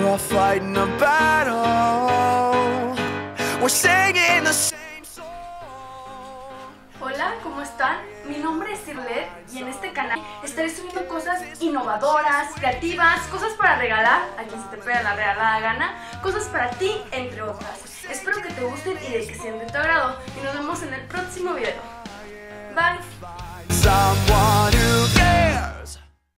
all fighting a battle. We're singing the same song. Hola, ¿cómo están? Mi nombre es Irlet y en este canal estaré subiendo cosas innovadoras, creativas, cosas para regalar a quien se te pega la regalada gana, cosas para ti, entre otras. Espero que te gusten y de que sean de tu agrado y nos vemos en el próximo video. Bye.